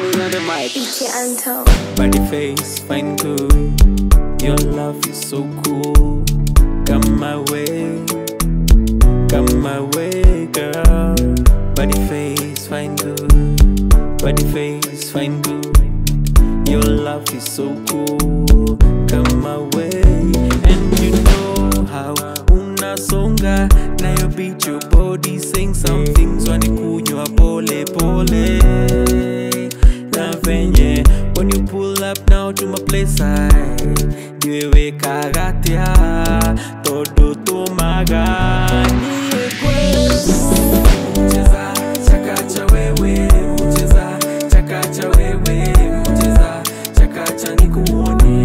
Money on the mic. Body face, fine good. Your love is so cool. Come my way, girl. Body face, fine good. Body face, fine good. Your love is so cool. Come my way, and you know how una songa. Now you beat your body, sing some things when you kunywa pole pole. Na venye when you pull up now to my place, diwe kagatia todo to magani. Cheza chakacha wewe, cheza chakacha wewe, cheza chakacha nikuone.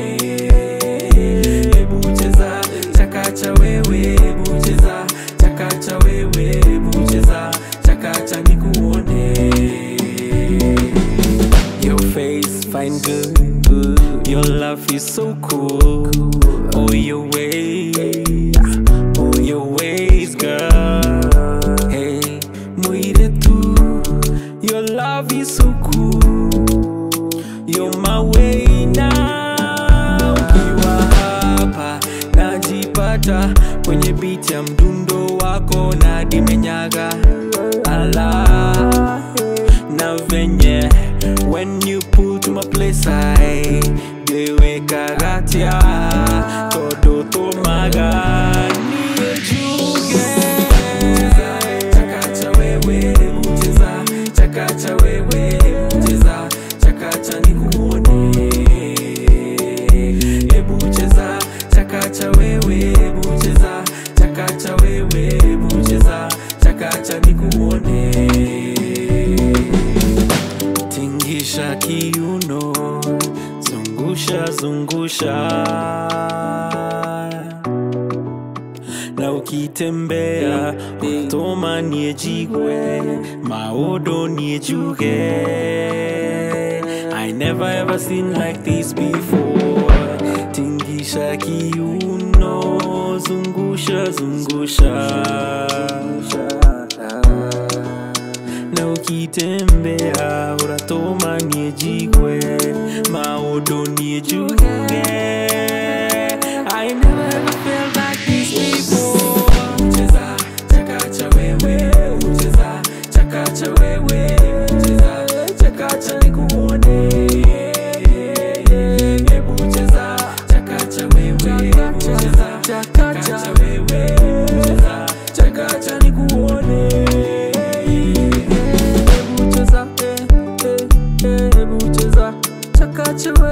Ebu cheza chakacha wewe, ebu cheza chakacha wewe, ebu cheza chakacha nikuone. Your face fine good, your love is so cool. Oh your ways, girl. Hey, muire tu. Your love is so cool. You're my way now. Ukiwa hapa najipata kwenye beat ya mdundo wako na dimenyaga. Allah na venye when you pull to my place, I dewe kagatia todo to magani. Chakacha wewe, cheza chakacha wewe, cheza chakacha nikuone. Ebu cheza chakacha wewe, ebu cheza chakacha wewe, ebu cheza chakacha nikuone. Tingisha kiuno, zungusha zungusha. Na ukitembea utoma niejigwe, maodo niejuge. I never ever seen like this before. Tingisha kiuno, zungusha zungusha. Na ukitembea uratoma niejigwe, maodo niejuge. I never ever felt like this before. Cheza chakacha wewe, cheza chakacha wewe, cheza chakacha nikuone. Ebu cheza chakacha wewe, cheza chakacha wewe, cheza chakacha nikuone. Ebu cheza chakacha wewe.